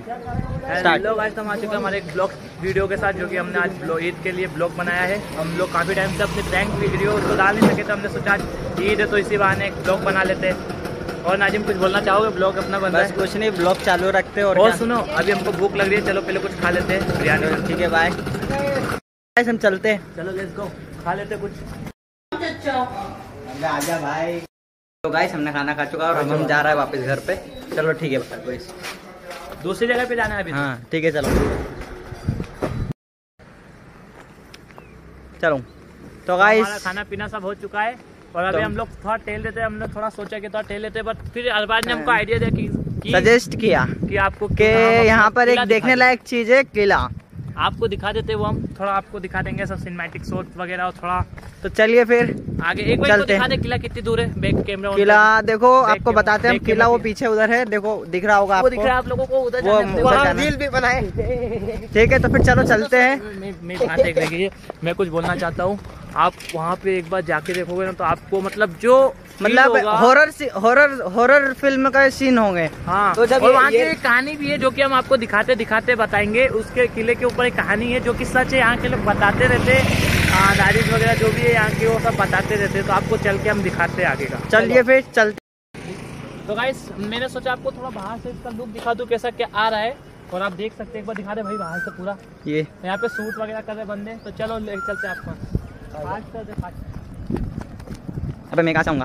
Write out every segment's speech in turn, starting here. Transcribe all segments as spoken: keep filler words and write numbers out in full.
Hello guys, हम आ चुके हैं हमारे एक ब्लॉग वीडियो के साथ, जो कि हमने आज ईद के लिए ब्लॉग बनाया है। हम लोग काफ़ी टाइम से अपनी प्रैंक वीडियो तो डाल नहीं सके, तो हमने सोचा आज ईद है तो इसी बहाने एक ब्लॉग बना लेते हैं। और नाजिम, कुछ बोलना चाहोगे? ब्लॉग अपना बन रहा है। कुछ नहीं, ब्लॉग चालू रखते हैं। और, और सुनो, अभी हमको भूख लग रही है, चलो पहले कुछ खा लेते हैं बिरयानी। ठीक है, बाय। हम चलते हैं, चलो लेट्स गो, खा लेते कुछ। आजा भाई। तो गाइस, हमने खाना खा चुका और अब हम जा रहे हैं वापस घर पे। चलो ठीक है भाई, दूसरी जगह पे जाना है अभी। हाँ ठीक है, चलो चलो। तो गाइस, हमारा खाना पीना सब हो चुका है और अभी तो, हम लोग थोड़ा टहल लेते हैं। हम लोग थोड़ा सोचा कि थोड़ा टहल लेते हैं, बट फिर अरबाज ने हमको आइडिया दिया कि सजेस्ट किया कि आपको कि यहाँ पर एक देखने लायक चीज है, किला। आपको दिखा देते, वो हम थोड़ा आपको दिखा देंगे, सब सिनेमैटिक शॉट वगैरह। और थोड़ा तो चलिए फिर आगे एक बार दिखा दे किला कितनी दूर है। बैक कैमरा किला देखो, आपको बताते हैं। किला वो पीछे उधर है, देखो दिख रहा होगा आपको। वो दिख रहा है आप लोगों को, उधर रील भी बनाए। ठीक है, तो फिर चलो चलते हैं। देख लीजिए, मैं कुछ बोलना चाहता हूँ। आप वहाँ पे एक बार जाके देखोगे ना, तो आपको मतलब जो मतलब हॉरर हॉरर हॉरर फिल्म का सीन होंगे। हाँ, तो जब और वहाँ की एक कहानी भी है जो कि हम आपको दिखाते दिखाते बताएंगे। उसके किले के ऊपर एक कहानी है जो कि सच है, यहाँ के लोग बताते रहते हैं, दारिश वगैरह जो भी है यहाँ के, वो सब बताते रहते हैं। तो आपको चल के हम दिखाते हैं आगे का। चलिए फिर चलते। तो गाइस, मैंने सोचा आपको थोड़ा बाहर से इसका लुक दिखा दूं, कैसा क्या आ रहा है। और आप देख सकते हैं, एक बार दिखा दे भाई बाहर से पूरा। ये यहाँ पे शूट वगैरह कर रहे बंदे। तो चलो ले चलते हैं आपको। फास्ट कर दे, फास्ट। अबे मैं कहाँ जाऊँगा?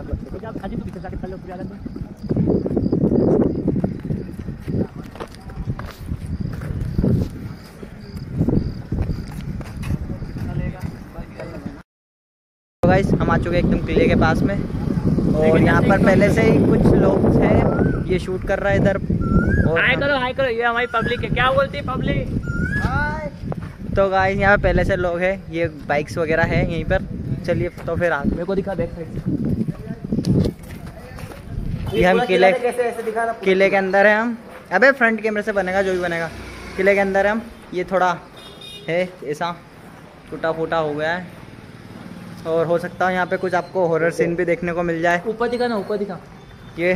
तो गाइस, हम आ चुके हैं एकदम किले के पास में। और यहाँ पर पहले से ही कुछ लोग हैं, ये शूट कर रहा है इधर। और हाय करो, हाय करो, ये हमारी पब्लिक है। क्या बोलती है पब्लिक? हाय। तो गाइस, यहाँ पे पहले से लोग हैं, ये बाइक्स वगैरह है यहीं पर। चलिए तो फिर आ, मेरे को दिखा, बैक साइड। ये हम किले कैसे ऐसे दिखा रहा, किले के अंदर है हम। अबे फ्रंट कैमरे से बनेगा जो भी बनेगा। किले के अंदर है हम। ये थोड़ा है ऐसा टूटा फूटा हो गया है, और हो सकता है यहाँ पे कुछ आपको हॉरर सीन भी देखने को मिल जाए। ऊपर दिखा ना, ऊपर दिखा ये।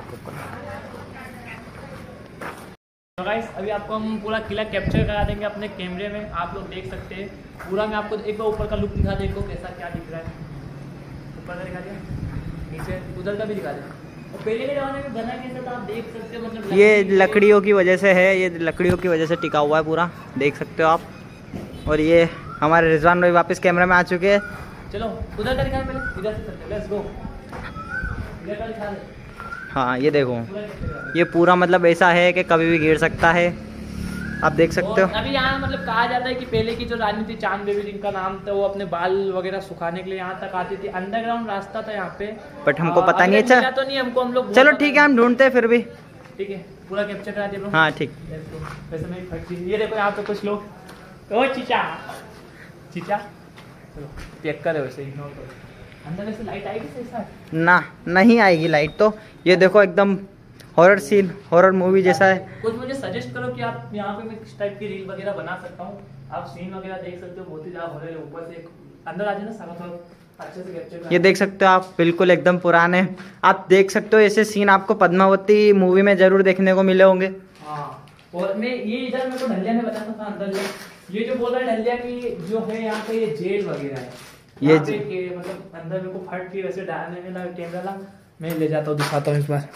तो गाइस, अभी आपको हम पूरा किला कैप्चर करा देंगे अपने कैमरे में। आप लोग देख सकते हैं पूरा। मैं आपको एक बार ऊपर का लुक दिखा देखो कैसा क्या दिख रहा है। ऊपर का दिखा दिया, नीचे उधर का भी दिखा दिया। और पहले के जमाने में बना कैसा था आप देख सकते हो, मतलब ये लकड़ियों की वजह से है, ये लकड़ियों की वजह से टिका हुआ है पूरा, देख सकते हो आप। और ये हमारे रिजवान भाई वापस कैमरा में आ चुके हैं। चलो उधर का दिखा, पहले इधर से करते, लेट्स गो। इधर का दिखा दे। हाँ ये देखो, ये पूरा मतलब ऐसा है कि कभी भी गिर सकता है, आप देख सकते हो। अभी यहाँ मतलब कहा जाता है कि पहले की जो रानी थी चांद देवी, जिनका नाम था, वो अपने बाल वगैरह सुखाने के लिए यहाँ तक आती थी। अंडरग्राउंड रास्ता था यहाँ पे, बट हमको पता नहीं है। अच्छा तो नहीं हमको, हम लोग चलो ठीक है, हम ढूंढते हैं फिर भी। ठीक है, पूरा कैप्चर करा दिया। हाँ ठीक। वैसे मैं फट, ये देखो यहाँ पे कुछ लोग। ओ चीचा, चीचा चलो चेक करे, वैसे इग्नोर करो। अंदर वैसे लाइट आएगी सही साथ? ना, नहीं आएगी लाइट तो। ये देखो एकदम हॉरर सीन, हॉरर मूवी जैसा है। कुछ मुझे सजेस्ट करो कि आप यहाँ पे मैं किस टाइप की रील वगैरह बना सकता हूँ। आप सीन वगैरह देख सकते हो, बहुत ही ज्यादा हॉरर है। ऊपर से अंदर आ जाना सारा थोड़ा अच्छे से कैप्चर। ये देख सकते हो आप, बिल्कुल एकदम पुराने। आप देख सकते हो ऐसे सीन आपको पद्मावती मूवी में जरूर देखने को मिले होंगे। हाँ, और मैं ये इधर मेरे को ढलिया ने बताया था अंदर, ये जो बोल रहा है ढलिया की जो है यहाँ पे, ये जेल वगैरह है। ये के, मतलब अंदर मेरे को फट के वैसे डालने में ना कैमरा ला, मैं ले जाता हूँ, दिखाता हूँ इस बार।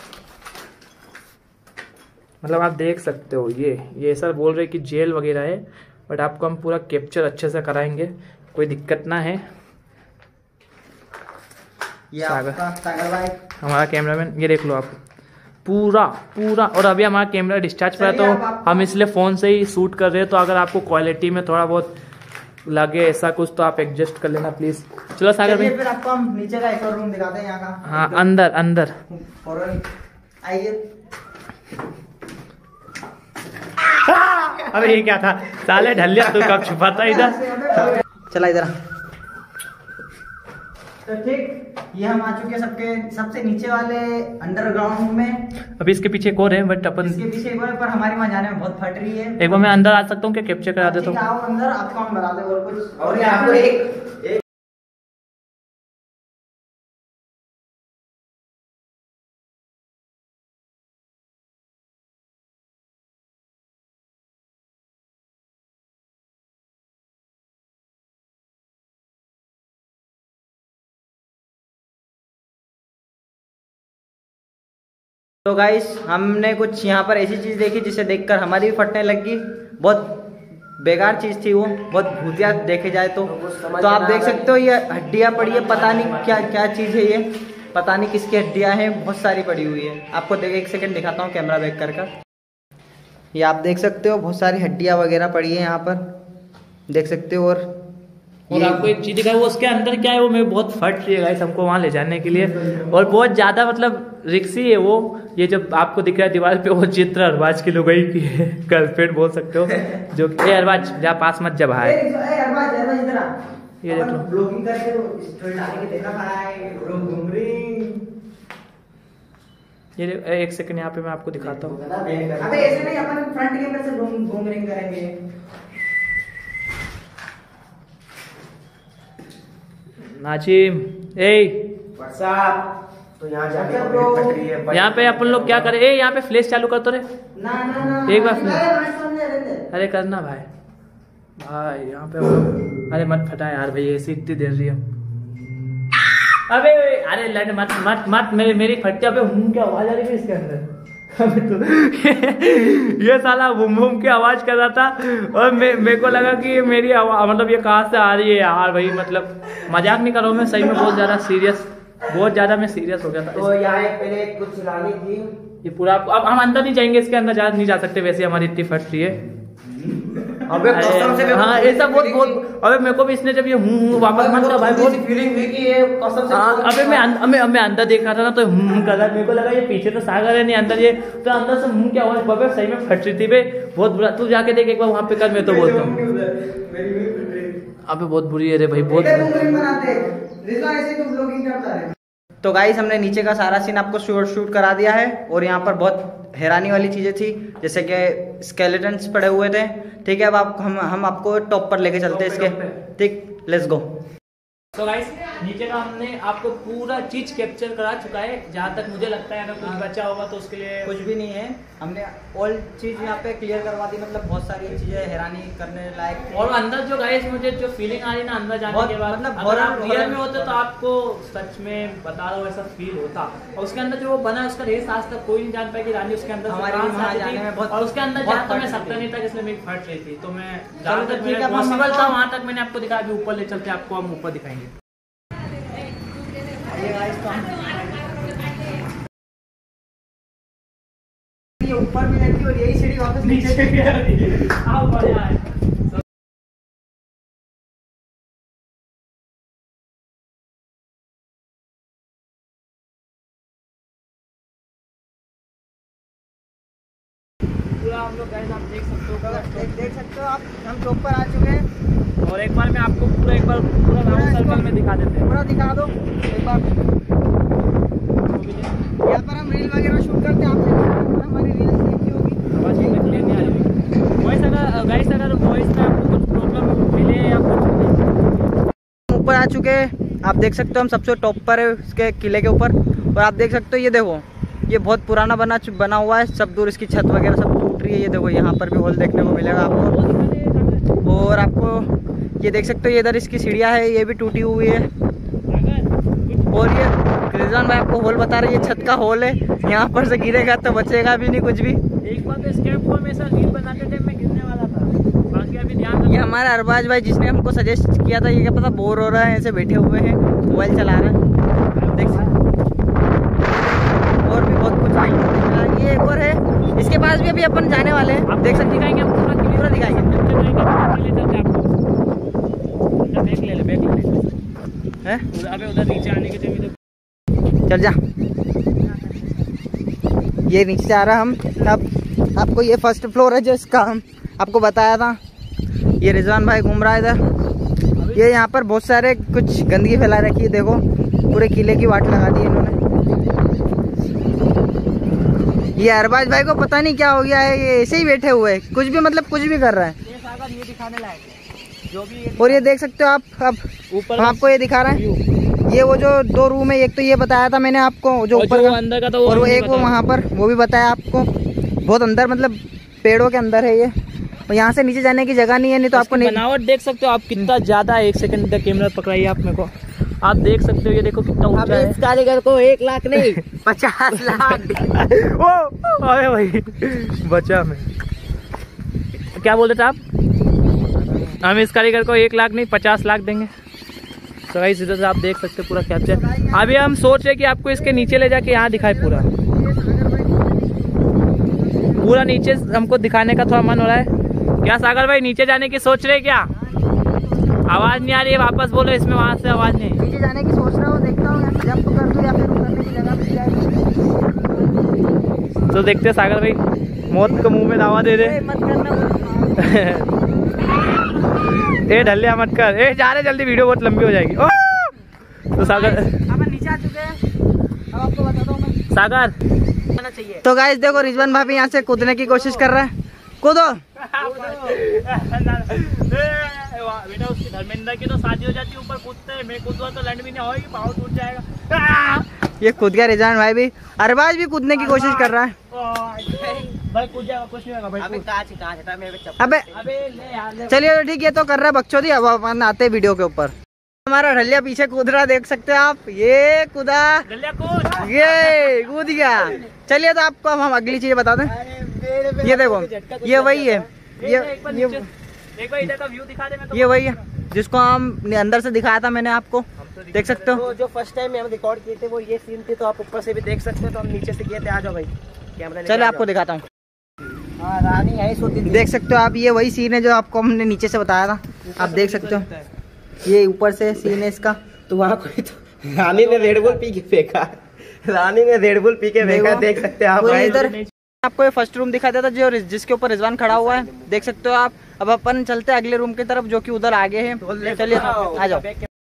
मतलब आप देख सकते हो, ये ये सर बोल रहे कि जेल वगैरह है, बट आपको हम पूरा कैप्चर अच्छे से कराएंगे, कोई दिक्कत ना है। ये आपका सागर भाई, हमारा कैमरामैन, ये देख लो आप पूरा पूरा। और अभी हमारा कैमरा डिस्चार्ज पर है, तो हम इसलिए फ़ोन से ही शूट कर रहे हैं। तो अगर आपको क्वालिटी में थोड़ा बहुत लगे ऐसा कुछ, तो आप एडजस्ट कर लेना प्लीज। चलो सागर भाई, फिर आपको हम नीचे का एक और रूम दिखाते हैं यहाँ का। हाँ अंदर अंदर आइए। अरे ये क्या था साले ढलिया, तू कब छुपा था इधर? चला इधर। तो ठीक, ये हम आ चुके हैं सबके सबसे नीचे वाले अंडरग्राउंड में। अभी इसके पीछे एक और है, बट अपन इसके पीछे एक और है, पर हमारी वहाँ जाने में बहुत फट रही है। एक बार मैं अंदर आ सकता हूँ क्या? कैप्चर करा देता हूँ। आओ अंदर, आपको हम बता दे और कुछ। और यहाँ पे एक तो गाइस हमने कुछ यहाँ पर ऐसी चीज़ देखी जिसे देखकर हमारी भी फटने लगी। बहुत बेकार चीज़ थी वो, बहुत भूतिया देखे जाए तो। तो आप देख सकते हो ये हड्डियाँ पड़ी है, पता नहीं क्या क्या चीज़ है ये, पता नहीं किसकी हड्डियाँ हैं, बहुत सारी पड़ी हुई है। आपको देख एक सेकंड दिखाता हूँ कैमरा बैक कर कर। ये आप देख सकते हो बहुत सारी हड्डियाँ वगैरह पड़ी है यहाँ पर, देख सकते हो। और और आपको एक चीज दिखाई, वो उसके अंदर क्या है, वो मैं बहुत फट रही है गाइस हमको वहाँ ले जाने के लिए, और बहुत ज्यादा मतलब रिक्सी है वो। ये जब आपको दिख रहा है दीवार पे, वो चित्र अरबाज की लुगाई की है, गर्लफ्रेंड बोल सकते हो, जो कि अरबाज जा पास मत जब आए। ये देखो ब्लॉगिंग करके तो स्टोरी डाल के देखा है, लोग घूम रही। ये एक सेकंड यहाँ पे मैं आपको दिखाता हूँ। अबे ऐसे नहीं, अपन फ्रंट कैमरे से घूम घूम रिंग करेंगे। नाजिम ए तो यहाँ जाके यहाँ पे अपन लोग क्या करें, ए यहाँ पे फ्लैश चालू कर तो रे ना ना ना एक बार फ्लैश। अरे करना भाई भाई यहाँ पे हम लोग, अरे मत फटा यार भाई, ऐसी इतनी देर रही है। अबे अरे लड़ मत मत मत मेरी मेरी फटते पे हूँ क्या आवाज आ रही है इसके अंदर। अबे तो ये साला बुम बुम की आवाज कर रहा था, और मे, मेरे को लगा कि मेरी आवाज मतलब ये कहाँ से आ रही है यार भाई, मतलब मजाक नहीं कर रहा हूँ मैं, सही में बहुत ज्यादा सीरियस, बहुत ज्यादा मैं सीरियस हो गया था। तो यहाँ पहले कुछ लानी थी ये पूरा, अब हम अंदर नहीं जाएंगे, इसके अंदर जा नहीं जा सकते, वैसे हमारी इतनी फट रही है। अबे कसम से हाँ ऐसा बहुत बहुत, अबे मेरे को भी इसने जब ये हूँ हूँ वापस मत कर भाई, बहुत फीलिंग हुई कि ये कसम से। हाँ अबे मैं मैं मैं अंदर देख रहा था ना, तो हूँ कर रहा, मेरे को लगा ये पीछे तो सागर है नहीं, अंदर ये तो अंदर से हूँ क्या हुआ बाबे, सही में फट रही थी बे, बहुत बुरा। तू जाके देख एक बार वहाँ पे कर, मैं तो बोलता हूँ अबे बहुत बुरी है रे भाई, बहुत। तो गाइस हमने नीचे का सारा सीन आपको शूट शूट करा दिया है, और यहाँ पर बहुत हैरानी वाली चीजें थी, जैसे कि स्केलेटन्स पड़े हुए थे। ठीक है, अब आप हम हम आपको टॉप पर लेके चलते हैं इसके। ठीक, लेट्स गो। तो गाइस नीचे का हमने आपको पूरा चीज कैप्चर करा चुका है, जहाँ तक मुझे लगता है अगर कुछ बचा होगा तो उसके लिए कुछ भी नहीं है, हमने ऑल चीज यहाँ पे क्लियर करवा दी। मतलब बहुत सारी चीजें हैरानी करने लायक, और अंदर जो गाइस मुझे जो फीलिंग आ रही है ना अंदर जाने के बाद, मतलब अगर आप रियल में होते तो आपको सच में बता रहा हूँ ऐसा फील होता। और उसके अंदर जो वो बना है उसका रेस आज तक कोई नहीं जान पाया कि रानी उसके अंदर हमारे, और उसके अंदर जाता मैं सकता नहीं था, इसलिए मेरी फट रही थी। तो मैं जहाँ तक पॉसिबल था वहाँ तक मैंने आपको दिखाया, अभी ऊपर ले चलते आपको, हम ऊपर दिखाएंगे। ये ऊपर भी रहती है और यही सीढ़ी वापस नीचे भी आ रही है। आओ बढ़िया है। पूरा हम लोग गाइस आप देख सकते हो, देख देख सकते हो आप, हम टॉप पर आ चुके हैं। और एक बार मैं आपको पूरा एक बार पूरा राउंड सर्कल में दिखा देते हैं, पूरा दिखा दो एक बार। यहाँ पर हम रील वगैरह शूट करते हैं, आपने हमारी रील्स देखी होगी। आवाज क्लियर नहीं आ रही वॉइस, अगर गाइस अगर वॉइस में आपको कुछ प्रॉब्लम मिले या कुछ। ऊपर आ चुके हैं, आप देख सकते हो हम सबसे टॉप पर है इसके किले के ऊपर। और आप देख सकते हो ये देखो, ये बहुत पुराना बना बना हुआ है, सब दूर इसकी छत वगैरह सब टूट रही है। ये देखो यहाँ पर भी होल देखने को मिलेगा आपको, और आपको ये देख सकते हो ये इधर इसकी सीढ़ियाँ है, ये भी टूटी हुई है। और ये रिजवान भाई आपको होल बता रहे हैं, ये छत का होल है, यहाँ पर से गिरेगा तो बचेगा भी नहीं कुछ भी। एक बार तो स्केप को हमेशा रील बनाते थे, मैं गिरने वाला था, बाकी अभी ध्यान। ये हमारा अरबाज भाई जिसने हमको सजेस्ट किया था, ये क्या पता बोर हो रहा है, ऐसे बैठे हुए हैं मोबाइल चला रहा है, देख सकते। और भी बहुत कुछ, ये एक और है, इसके पास भी अभी अपन जाने वाले हैं, आप देख सकते दिखाएंगे, हम पूरा पूरा दिखाएंगे। बैग ले ले, बैग ले ले हैं, अबे उधर नीचे आने की जगह चल जा। ये नीचे जा रहा हम अब, आपको ये फर्स्ट फ्लोर है जिसका हम आपको बताया था। ये रिजवान भाई घूम रहा है इधर। ये यहाँ पर बहुत सारे कुछ गंदगी फैला रखी है, देखो पूरे किले की वाट लगा दी इन्होंने। ये अरबाज भाई को पता नहीं क्या हो गया है, ये ऐसे ही बैठे हुए हैं, कुछ भी मतलब कुछ भी कर रहा है। ये सागर ये दिखाने लायक है जो भी ये, और ये देख सकते हो आप, अब ऊपर हम आपको ये दिखा रहे हैं। ये वो जो दो रूम है, एक तो ये बताया था मैंने आपको जो ऊपर का, अंदर का, तो और वो एक वो वहाँ पर वो भी बताया आपको, बहुत अंदर मतलब पेड़ों के अंदर है ये, और यहाँ से नीचे जाने की जगह नहीं है, नहीं तो आपको नहीं। बनावट देख सकते हो आप कितना ज्यादा। एक सेकंड तक कैमरा पकड़ाइए आप मेरे को, आप देख सकते हो, ये देखो कितना ऊंचा है। इस कारीगर को एक लाख नहीं पचास लाख ओ अरे भाई बचा मैं, क्या बोल रहे थे आप? हम इस कारीगर को एक लाख नहीं पचास लाख देंगे। तो गाइस इधर से आप देख सकते हो पूरा कैप्चर। अभी हम सोच रहे हैं कि आपको इसके नीचे ले जाके यहाँ दिखाए, पूरा पूरा नीचे हमको दिखाने का थोड़ा मन हो रहा है। क्या सागर भाई नीचे जाने की सोच रहे क्या? आवाज नहीं आ रही है, वापस बोलो, इसमें वहां से आवाज नहीं। नीचे जाने की सोच रहा हूँ, देखता हूँ जंप कर दूं या फिर उतरने की जगह मिल जाए तो देखते हैं सागर भाई मौत को मुंह में दावा दे दे। मत करना ए ढलिया मत कर, ए जा रहे जल्दी, वीडियो बहुत लंबी हो जाएगी। ओ तो सागर अब नीचे आ चुके हैं, अब आपको बता दूं मैं सागर चाहिए। तो गाइस देखो रिजवान भाभी यहाँ से कूदने की कोशिश कर रहा है, कूदो। बेटा उसकी धर्मेंद्र की तो शादी हो जाती है, ऊपर कूदते हैं, मैं कूदूंगा तो लैंड भी नहीं होगी, पाँव टूट जाएगा। ये कूद गया रिजवान भाई भी, अरबाज भी कूदने की कोशिश कर रहा है। भाई कूद जाएगा, कुछ नहीं होगा भाई। अबे अबे ले यार, चलिए तो ठीक है, तो कर रहा है बकचोदी। अब अपन आते हैं वीडियो के ऊपर। हमारा ढलिया पीछे कूद रहा, देख सकते हो आप, ये कूदा, ये कूद गया। चलिए तो आपको हम अगली चीज बता दें। ये देखो, ये वही है, ये एक बार इधर का व्यू दिखा दे। मैं तो ये वही है जिसको हम अंदर से दिखाया था मैंने आपको, देख सकते हो। जो फर्स्ट टाइम हम रिकॉर्ड किए थे वो ये सीन थे, तो आप ऊपर से भी देख सकते हो, तो हम नीचे से किए थे। आ जाओ भाई, कैमरा चलो आपको दिखाता हूँ। हाँ रानी है, सोती देख सकते हो आप, ये वही सीन है जो आपको हमने नीचे से बताया था, आप देख सकते हो। ये ऊपर से सीन है इसका। तो वहाँ कोई तो रानी ने रेड बुल पी के फेंका, रानी ने रेड बुल पी के फेंका, देख सकते हैं आप भाई। इधर आपको ये फर्स्ट रूम दिखा देता जो जिसके ऊपर रिजवान खड़ा हुआ है, देख सकते हो आप। अब अपन चलते हैं अगले रूम की तरफ जो कि उधर आगे है। चलिए आ जाओ,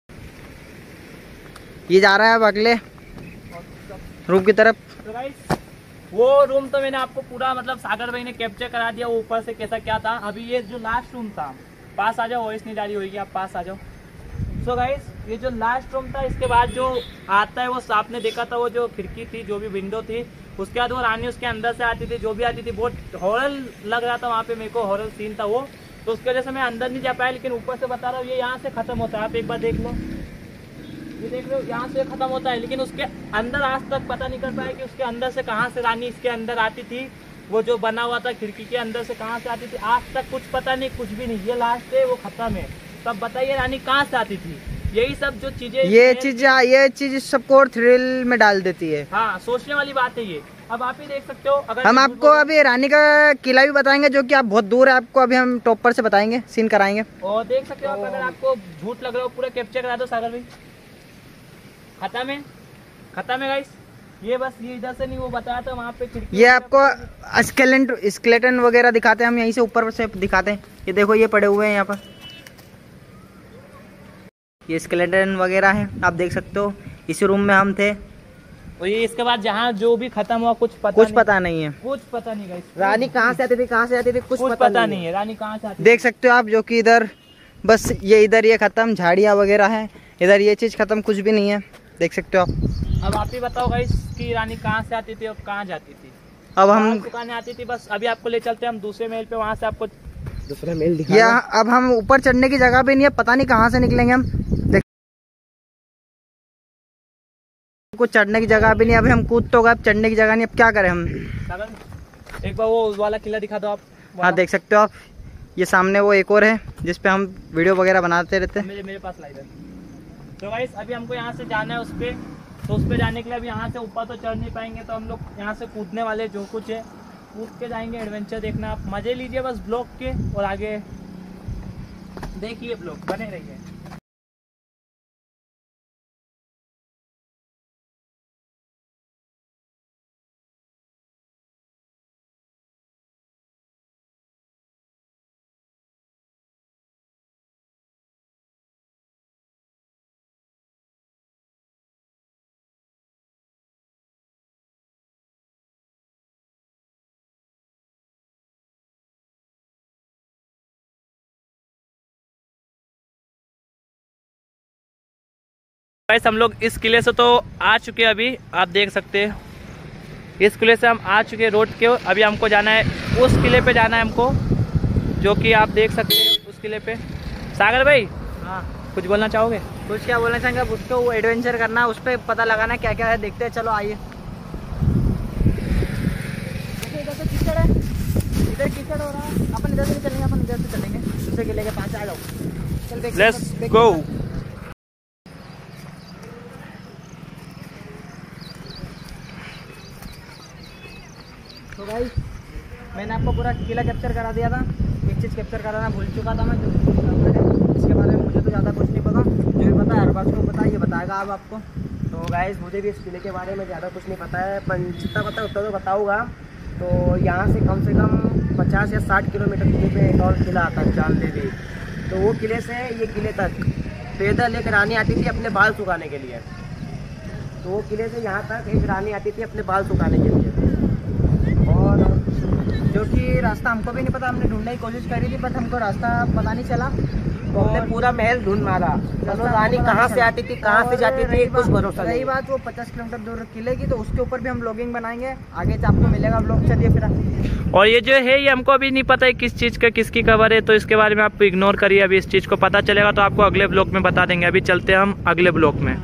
ये जा रहा है अब अगले रूम की तरफ। तो गाइस वो रूम तो मैंने आपको पूरा मतलब सागर भाई ने कैप्चर करा दिया, वो ऊपर से कैसा क्या था। अभी ये जो लास्ट रूम था, पास आ जाओ, वॉइस नहीं जा रही होगी, आप पास आ जाओ। सो गाइस ये जो लास्ट रूम था, इसके बाद जो आता है वो आपने देखा था, वो जो खिड़की थी, जो भी विंडो थी, उसके बाद वो रानी उसके अंदर से आती थी, जो भी आती थी, बहुत हॉरर लग रहा था वहाँ पे मेरे को, हॉरर सीन था वो। तो उसकी वजह से मैं अंदर नहीं जा पाया, लेकिन ऊपर से बता रहा हूँ, ये यहाँ से खत्म होता है। आप एक बार देख लो, ये देख लो, यहाँ से खत्म होता है, लेकिन उसके अंदर आज तक पता नहीं कर पाया कि उसके अंदर से कहाँ से रानी इसके अंदर आती थी। वो जो बना हुआ था खिड़की के अंदर से कहाँ से आती थी, आज तक कुछ पता नहीं, कुछ भी नहीं। ये लास्ट है, वो खत्म है। तब बताइए रानी कहाँ से आती थी। यही सब जो चीजें, ये चीज ये चीज सबको और थ्रिल में डाल देती है। हाँ, सोचने वाली बात है ये। अब आप ही देख सकते हो। अगर हम आपको अभी रानी का किला भी बताएंगे, जो कि आप बहुत दूर है, आपको अभी हम टॉप पर से बताएंगे, सीन कराएंगे। और देख सकते हो आप, अगर आपको झूठ लग रहा हो पूरा कैप्चर करा दो सागर भाई। खत्म है, खत्म है गाइस। ये बस ये इधर से नहीं, वो बताया था वहाँ पे खिड़की। ये आपको स्केलेटन स्केलेटन वगैरह दिखाते हैं हम, यहीं से ऊपर से दिखाते हैं। ये देखो, ये पड़े हुए हैं यहाँ पर, ये स्केलेटन वगैरह है, आप देख सकते हो। इसी रूम में हम थे। और ये इसके बाद जहाँ जो भी खत्म हुआ कुछ पता कुछ नहीं, पता नहीं है, कुछ पता नहीं गाइस। रानी कहाँ से आती थी, कहाँ से आती थी, कुछ, कुछ पता, पता नहीं, नहीं है रानी कहाँ से आती। देख सकते हो आप, जो कि इधर बस ये इधर ये खत्म, झाड़ियाँ वगैरह है, इधर ये चीज खत्म, कुछ भी नहीं है, देख सकते हो आप। अब आप ही बताओ गाइस कि रानी कहाँ से आती थी और कहाँ जाती थी। अब हम दुकानें आती थी बस। अभी आपको ले चलते हैं हम दूसरे महल पे, वहाँ से आपको दूसरा मेल दिखा। या अब हम ऊपर चढ़ने की जगह भी नहीं है, पता नहीं कहाँ से निकलेंगे हम, देख कुछ चढ़ने की जगह भी नहीं। अभी हम कूद तो गए, अब चढ़ने की जगह नहीं, अब क्या करें हम। एक बार वो वाला किला दिखा दो आप। हाँ देख सकते हो आप, ये सामने वो एक और है जिसपे हम वीडियो वगैरह बनाते रहते हैं। मेरे मेरे पास ला इधर। तो गाइस अभी हमको यहाँ से जाना है उस पे, तो उस पे जाने के लिए अभी यहाँ से ऊपर तो चढ़ नहीं पाएंगे, तो हम लोग यहाँ से कूदने वाले, जो कुछ है कूद के जाएंगे। एडवेंचर देखना, आप मजे लीजिए बस ब्लॉग के, और आगे देखिए ब्लॉग, बने रहिए। गाइस हम लोग इस किले से तो आ चुके हैं, अभी आप देख सकते हैं इस किले से हम आ चुके हैं रोड के। अभी हमको जाना है उस किले पे, जाना है हमको, जो कि आप देख सकते हैं उस किले पे। सागर भाई, हाँ कुछ बोलना चाहोगे? कुछ क्या बोलना चाहेंगे, अब उसको वो एडवेंचर करना है, उस पर पता लगाना क्या क्या है, देखते हैं। चलो आइए। इधर से कीचड़ है, इधर कीचड़ हो रहा है, अपन इधर से चलेंगे, अपन इधर से चलेंगे दूसरे किले के पास। आ जाओ, चल देख। Let's go. तो भाई मैंने आपको पूरा किला कैप्चर करा दिया था। एक चीज़ कैप्चर कराना भूल चुका था मैं, जो इसके बारे में मुझे तो ज़्यादा कुछ नहीं पता। जो भी पता है हर बात को पता, ये बताएगा अब आपको। तो गाइस मुझे भी इस किले के बारे में ज़्यादा कुछ नहीं पता है, पर जितना पता है उतना तो बताऊँगा। तो यहाँ से कम से कम पचास या साठ किलोमीटर दूरी पे एक और किला आता है चांद देवी। तो वो किले से ये किले तक पैदल एक रानी आती थी अपने बाल सुखाने के लिए। तो वो किले से यहाँ तक एक रानी आती थी अपने बाल सुखाने के लिए। और जो कि रास्ता हमको भी नहीं पता, हमने ढूंढने की कोशिश करी थी, बट हमको रास्ता पता नहीं चला। तो हमने पूरा महल ढूंढ मारा, चलो रानी कहाँ से आती थी, कहाँ से जाती थी, कुछ भरोसा नहीं। रही बात वो पचास किलोमीटर दूर किले की, तो उसके ऊपर भी हम ब्लॉगिंग बनाएंगे, आगे से आपको मिलेगा ब्लॉग। चलिए फिर। और ये जो है ये हमको अभी नहीं पता है किस चीज़ का किसकी खबर है, तो इसके बारे में आप इग्नोर करिए। अभी इस चीज़ को पता चलेगा तो आपको अगले ब्लॉग में बता देंगे। अभी चलते हैं हम अगले ब्लॉग में।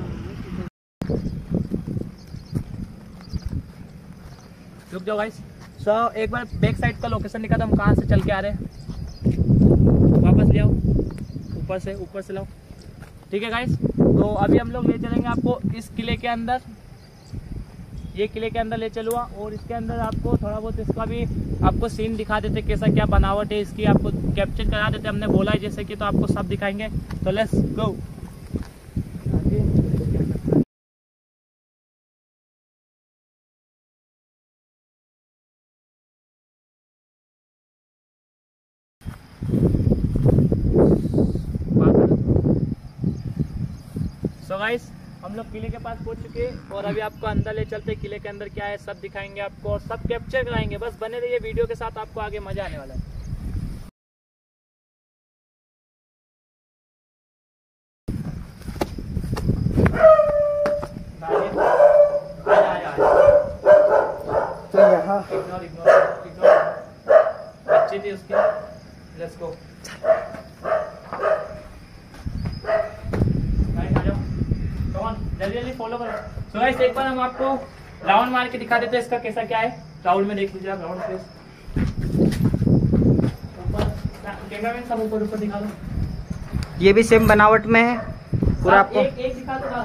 रुक जाओ गाइस। सो एक बार बैक साइड का लोकेशन दिखा था, हम कहाँ से चल के आ रहे हैं। वापस ले आओ, ऊपर से ऊपर से लाओ। ठीक है गाइस, तो अभी हम लोग ले चलेंगे आपको इस किले के अंदर। ये किले के अंदर ले चलूँगा और इसके अंदर आपको थोड़ा बहुत इसका भी आपको सीन दिखा देते, कैसा क्या बनावट है इसकी, आपको कैप्चर करा देते। हमने बोला है जैसे कि, तो आपको सब दिखाएंगे। तो लेट्स गो। सो गाइस हम लोग किले के पास पहुंच चुके हैं और अभी आपको अंदर ले चलते हैं। किले के अंदर क्या है सब दिखाएंगे आपको और सब कैप्चर कराएंगे। बस बने रहिए वीडियो के साथ, आपको आगे मजा आने वाला है। तो यहाँ इग्नोर इग्नोर इग्नोर अच्छी थी उसकी। Let's go. जल्दी जल्दी फॉलो करो। सो गाइस एक बार हम आपको राउंड मार के दिखा देते हैं इसका कैसा क्या है। राउंड में देख लीजिए आप, राउंड फेस ऊपर, कैमरामैन सब ऊपर ऊपर दिखा दो। ये भी सेम बनावट में है पूरा आपको। एक एक दिखा दो।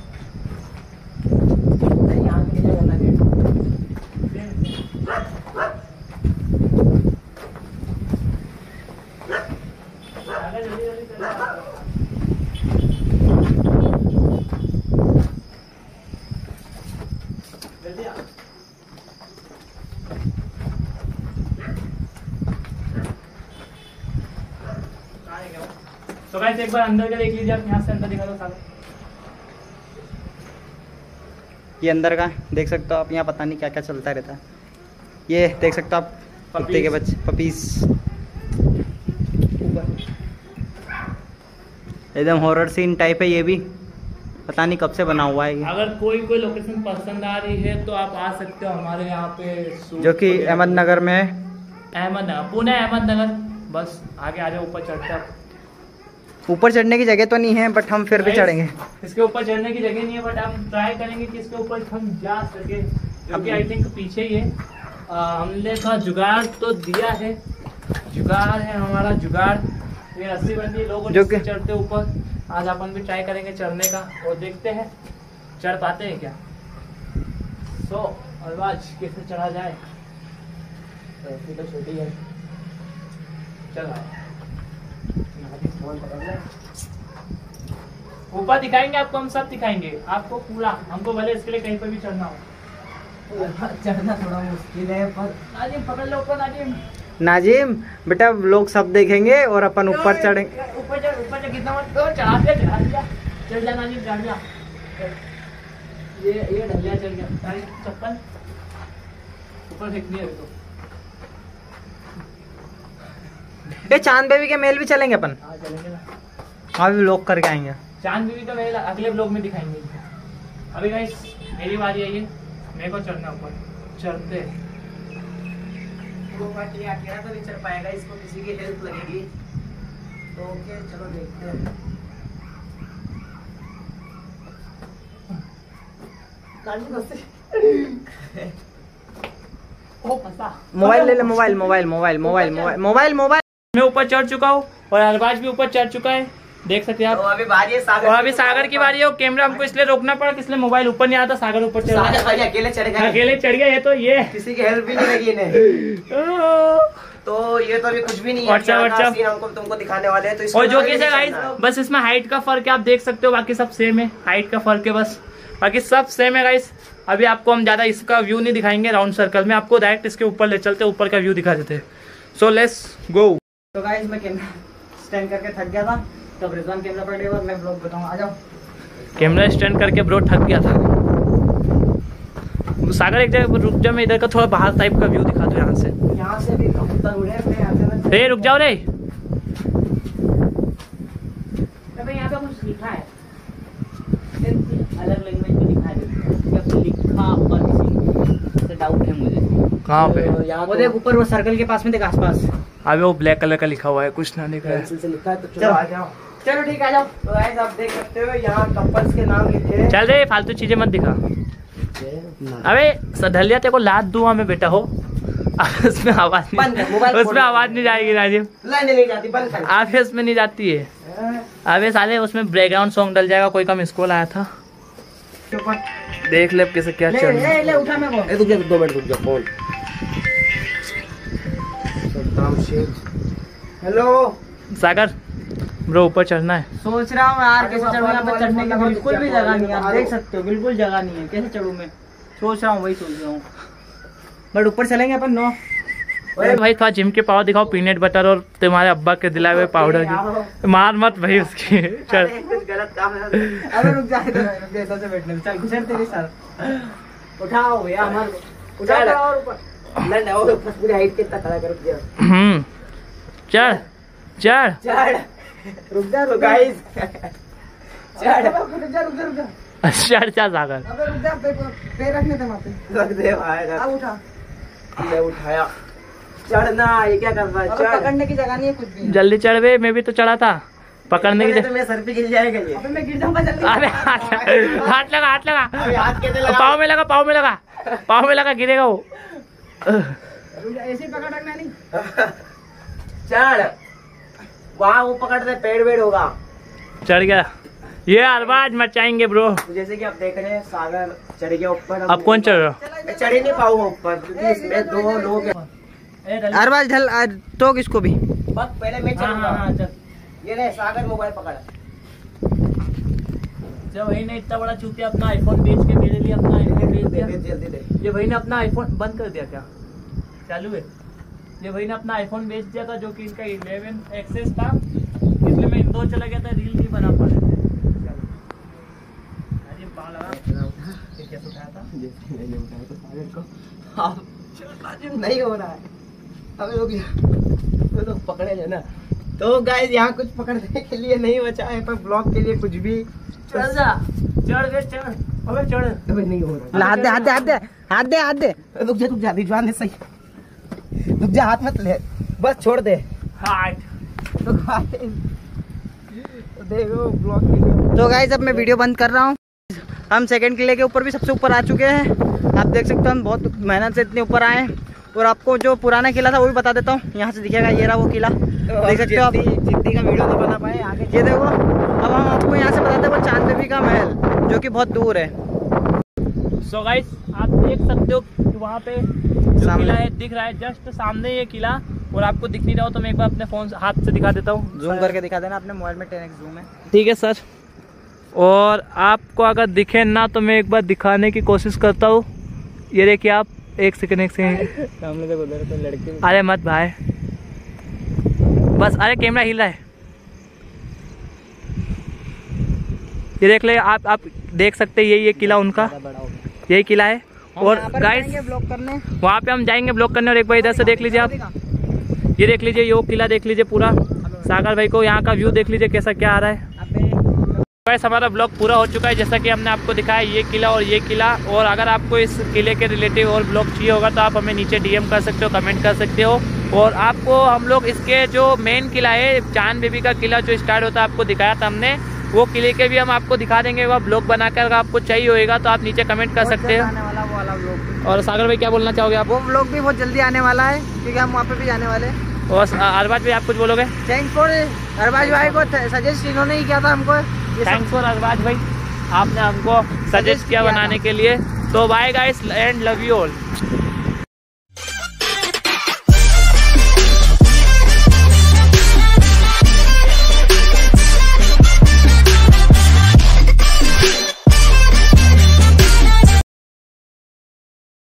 यहाँ से नीचे करना है। जल्दी जल्दी चलो। तो गाइस एक बार अंदर का देख लीजिए आप, यहाँ से अंदर दिखा दो सारे। ये अंदर का देख सकते हो आप, यहाँ पता नहीं क्या क्या चलता रहता है। ये देख सकते हो आप, कुत्ते के बच्चे पपीस। एकदम हॉरर सीन टाइप है ये भी, पता नहीं कब से बना हुआ है ये। अगर कोई कोई लोकेशन पसंद आ रही है तो आप आ सकते हो हमारे यहाँ पे, जो कि अहमदनगर में है। अहमदनगर, पुणे अहमदनगर। बस आगे आ जाओ, ऊपर चढ़ते हैं। ऊपर चढ़ने की जगह तो नहीं है, बट हम फिर भी चढ़ेंगे। इसके ऊपर चढ़ने की जगह नहीं है, बट हम ट्राई करेंगे कि इसके ऊपर हम जा सके, क्योंकि आई थिंक पीछे ही है। आ, हमने थोड़ा जुगाड़ तो दिया है, जुगाड़ है हमारा जुगाड़। ये रस्सी बंदी लोग जो कि चढ़ते ऊपर। आज अपन भी ट्राई करेंगे चढ़ने का और देखते हैं चढ़ पाते हैं क्या। सो और आज कैसे चढ़ा जाए, रस्सी तो छोटी है। चल ऊपर दिखाएंगे आपको, हम सब दिखाएंगे आपको पूरा। हमको भले इसके लिए कहीं पर भी चढ़ना हो। चढ़ना थोड़ा मुश्किल है, पर नाजिम पकड़ लो ऊपर। नाजिम नाजिम बेटा लोग सब देखेंगे और अपन ऊपर चढ़ेंगे। ऊपर चढ़, ऊपर चढ़, कितना मत करो, चढ़ा दिया चढ़ा दिया। चढ़ जा नाजिम, चढ़ जा। ये ये ढलिया चढ़ गया। सारी चप्पल ऊपर फेंकनी है अभी तो। ये चांद बेबी के मेल भी चलेंगे अपन, हाँ चलेंगे ना, वहाँ भी लोग करके आएंगे। चांद बीवी का मेल अगले ब्लॉग में दिखाएंगे। अभी गाइस मेरी बारी है, ये मेरे को चढ़ना ऊपर। चढ़ते वो पार्टी अकेला तो नहीं चढ़ पाएगा, इसको किसी की हेल्प लगेगी। तो ओके चलो देखते हैं। मोबाइल ले ले, mobile mobile mobile mobile mobile mobile mobile. मैं ऊपर चढ़ चुका हूँ और अरबाज भी ऊपर चढ़ चुका है, देख सकते हैं आप। तो अभी बारी है सागर, और अभी सागर की बारी है। वो कैमरा हमको इसलिए रोकना पड़ा कि इसलिए मोबाइल ऊपर नहीं आता, सागर ऊपर चढ़ सागर भाई अकेले चढ़ गए, अकेले चढ़ गया। ये तो ये किसी की हेल्प भी नहीं लगी इन्हें। तो ये तो अभी कुछ भी नहीं है, व्हाट्सएप व्हाट्सएप सीन हमको तुमको दिखाने वाले हैं। तो इसको और जो आगे कि नहीं गाइस चलना है। बस इसमें हाइट का फर्क है, आप देख सकते हो, बाकी सब सेम है। हाइट का फर्क है बस, बाकी सब सेम है गाइस। अभी आपको हम ज्यादा इसका व्यू नहीं दिखाएंगे राउंड सर्कल में, आपको डायरेक्ट इसके ऊपर ले चलते, ऊपर का व्यू दिखा देते हैं। So let's go. तो गाइस मैं कैमरा स्टैंड करके थक गया था, तब रिजवान कैमरा पकड़े और मैं ब्लॉग बताऊँ। आ जाओ। कैमरा स्टैंड करके ब्रो थक गया था। सागर एक जगह रुक जा, मैं इधर का थोड़ा बाहर टाइप का व्यू दिखा दो यहाँ से। यहाँ से भी कबूतर उड़े हैं, मैं यहाँ से रे रुक जाओ रे। यहाँ पे कुछ लिखा है, अलग लैंग्वेज में लिखा है, लिखा और किसी से डाउट है मुझे। कहाँ पे? वो देख ऊपर, वो सर्कल के पास में देख आसपास। अबे वो ब्लैक कलर का लिखा हुआ है, कुछ ना दिख रहा है। पेंसिल से लिखा है, तो चलो आ जाओ। चलो ठीक है आ जाओ। तो गाइस आप देख सकते हो यहाँ कपल्स के नाम लिखे हैं। चल रे, फालतू चीजें मत दिखा। अबे सधलिया तेरे को लात दूंगा मैं बेटा हो। उसमें आवाज बंद कर, मोबाइल नहीं, फोड़ उसमें दे। आवाज नहीं जाएगी राजीव। लाइन नहीं जाती, बंद कर। आगे उसमें नहीं जाती है। अबे साले उसमें बैकग्राउंड सॉन्ग डल जाएगा। कोई का मिस कॉल आया था, देख ले कैसे क्या ले चल ले रहा है। ले उठा मेरे को। ए रुक जा, दो मिनट रुक जा। Phone Saddam Shaikh. Hello Sagar bro ऊपर चढ़ना है। सोच रहा हूँ यार अरे कैसे वो चढ़ूँ, यहाँ पे अपन- चढ़ने की अपन- बिल्कुल भी अपन- जगह नहीं है। आप अपन- देख सकते हो बिल्कुल जगह नहीं है, कैसे चढ़ूँ मैं। सोच रहा हूँ, वही सोच रहा हूँ, बट ऊपर चलेंगे अपन। नो अरे भाई थोड़ा जिम के पावर दिखाओ, पीनट बटर और तुम्हारे अब्बा के दिलाए हुए पाउडर की। मार मत भाई उसकी। चल अरे, कुछ गलत काम है। अबे रुक जा, इधर रुक जा, इधर से बैठने दे। चल गुजर तेरी सर। उठाओ भैया हमारे को, उठा चल। और ऊपर। नहीं नहीं, और ऊपर पूरी हाइट कितना खड़ा कर दिया। हम्म चढ़ चढ़ चढ़ रुक जा तो रुक जा गाइस चढ़ रुक जा रुक जा रुक जा। चढ़ जा सागर। अबे रुक जा, पैर पैर रखने दे वहाँ पे। रख दे भाई, रख। अब उठा। मैं उठाया। चढ़ना, ये क्या कर रहा है? अबे चढ़। पकड़ने की जगह नहीं है कुछ भी। जल्दी चढ़ बे, मैं भी तो चढ़ा था। पकड़ने की नहीं जगह। तो मेरे सर पे गिर जाएगा ये। अबे मैं गिर जाऊंगा जल्दी। अरे हाथ हाथ लगा, हाथ लगा। अभी हाथ कैसे लगा? पाँव में लगा, पाँव में लगा, पाँव में लगा, गिरेगा वो। रुक जा, ऐसे ही पकड़ रखना नहीं। चढ़। वहाँ वो पकड़ रहे, पेड़ वेड़ होगा। चढ़ गया। ये अरबाज मचाएंगे ब्रो। तो जैसे कि आप देख रहे हैं सागर चढ़ गया ऊपर। अब कौन चढ़ रहा? मैं चढ़ ही नहीं पाऊंगा ऊपर, क्योंकि इसमें दो लोग हैं। अरबाज ढल तो किसको भी। बस पहले मैं हाँ हाँ हाँ चढ़ूंगा। चल। ये ले सागर मोबाइल पकड़। जब वही ने इतना बड़ा चूतिया अपना आईफोन बेच के मेरे लिए अपना आईफोन बेच दिया। जल्दी दे। ये भाई ने अपना आईफोन बंद कर दिया क्या? चालू है। ये भाई ने अपना आईफोन बेच दिया था, जो कि इनका इलेवन एक्सेस था, इसलिए मैं इंदौर चला गया था, रील नहीं बना पा रहे थे। अरे पाँव लगा। ये कैसे उठाया था? नहीं हो रहा है। अबे लोग तो लोग पकड़े जाए ना। तो गाइस यहाँ कुछ पकड़ने के लिए नहीं बचा है, पर ब्लॉग के लिए कुछ भी। चढ़ जा, चढ़ दे, चढ़। अबे चढ़। अबे नहीं हो रहा। हाथ दे हाथ दे हाथ दे हाथ दे हाथ दे। रुक जा रुक जा, रिजवान ने सही। रुक जा, हाथ मत ले, बस छोड़ दे। हाथ। तो गाइस देखो ब्लॉग के लिए। तो गाइस अब मैं वीडियो बंद कर रहा हूँ। हम सेकंड किले के ऊपर भी सबसे ऊपर आ चुके हैं। आप देख सकते हो हम बहुत मेहनत से इतने ऊपर आए हैं। और आपको जो पुराना किला था वो भी बता देता हूँ। यहाँ से दिखेगा, ये रहा वो किला, देख सकते हो आप। जिद्दी का वीडियो तो बना पाए आगे। ये देखो, अब हम आपको यहाँ से बताते हैं वो चांद देवी का महल, जो कि बहुत दूर है। सो गाइस आप देख सकते हो कि वहाँ पे जो सामने। किला है दिख रहा है, जस्ट सामने ये किला। और आपको दिख नहीं रहा हो तो मैं एक बार अपने फोन हाथ से दिखा देता हूँ। जूम करके दिखा देना, अपने मोबाइल में टेन एक्स जूम है। ठीक है सर। और आपको अगर दिखे ना तो मैं एक बार दिखाने की कोशिश करता हूँ। ये देखिए आप, एक सेकंड एक सेकंड। सामने से उधर तो लड़के। अरे मत भाई, बस। अरे कैमरा हिल रहा है। ये देख ले आप आप देख सकते हैं, यही ये किला उनका, बड़ा हो गया। यही किला है। और गाइस ब्लॉक करने वहाँ पे हम जाएंगे ब्लॉक करने। और एक बार इधर से देख लीजिए आप, ये देख लीजिए, ये किला देख लीजिए पूरा। सागर भाई को यहाँ का व्यू देख लीजिए कैसा क्या आ रहा है। गाइस हमारा ब्लॉग पूरा हो चुका है, जैसा कि हमने आपको दिखाया ये किला और ये किला। और अगर आपको इस किले के रिलेटिव और ब्लॉग चाहिए होगा तो आप हमें नीचे डीएम कर सकते हो, कमेंट कर सकते हो। और आपको हम लोग इसके जो मेन किला है, चांद बेबी का किला जो स्टार्ट होता है, आपको दिखाया था हमने। वो किले के भी हम आपको दिखा देंगे, वह ब्लॉग बनाकर अगर आपको चाहिए होगा तो आप नीचे कमेंट कर सकते हैं। आने वाला वो वाला व्लॉग। और सागर भाई क्या बोलना चाहोगे आप? वो व्लॉग भी बहुत जल्दी आने वाला है क्योंकि हम वहाँ पे भी जाने वाले हैं। और अरबाज भाई आप कुछ बोलोगे? थैंक्स फॉर अरबाज भाई को सजेस्ट इन्होंने ही किया था हमको। थैंक्स फॉर अरबाज भाई, आपने हमको सजेस्ट किया बनाने के लिए। तो bye guys and love you all.